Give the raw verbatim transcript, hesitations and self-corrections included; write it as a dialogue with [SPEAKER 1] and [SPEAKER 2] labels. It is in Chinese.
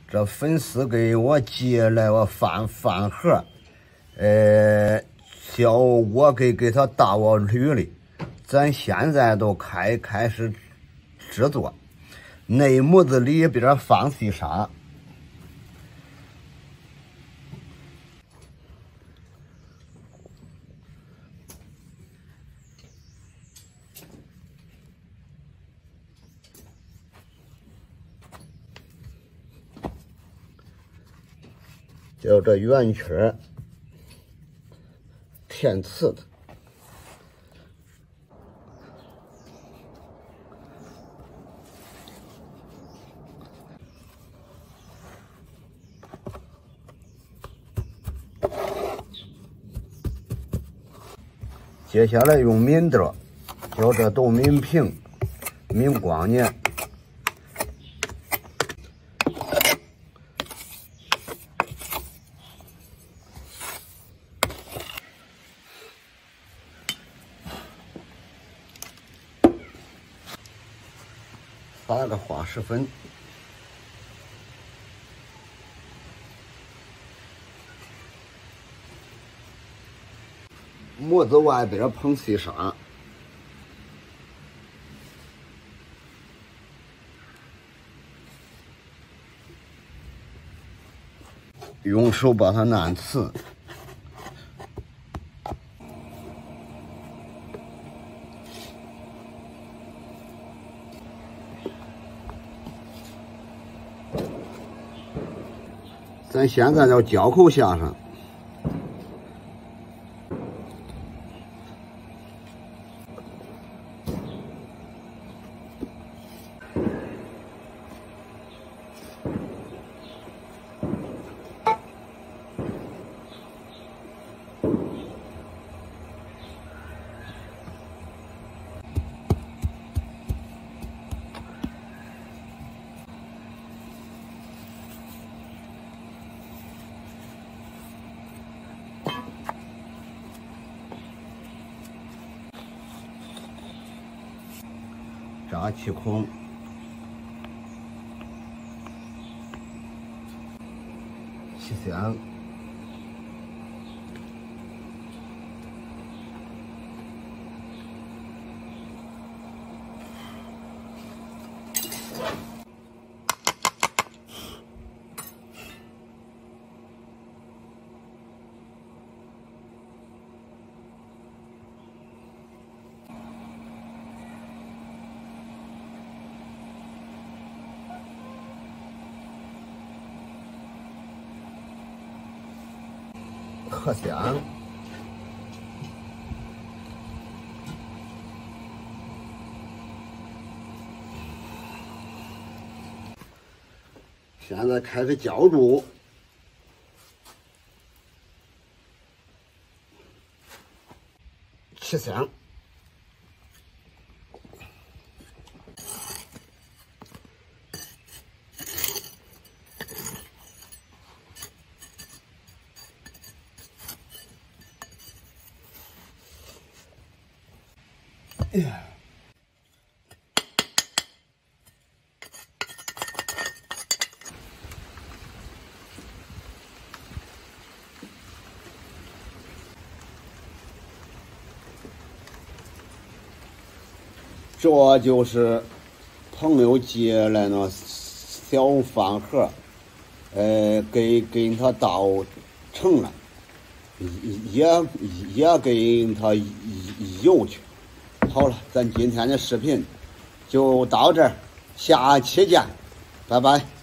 [SPEAKER 1] 这粉丝给我寄来个饭饭盒，呃，叫我给给他大锅铝的，咱现在都开开始制作，内模子里边放细沙。 就这圆圈填刺的，接下来用抿的，就这都抿平、抿光呢。 撒个花石粉，模子外边捧细沙，用手把它按瓷。 咱现在要胶口下上，扎气孔，起线。 可香。现在开始浇筑，起香。 哎呀，这就是朋友寄来那小饭盒，呃，给给他倒成了，也也给他邮去。 好了，咱今天的视频就到这儿，下期见，拜拜。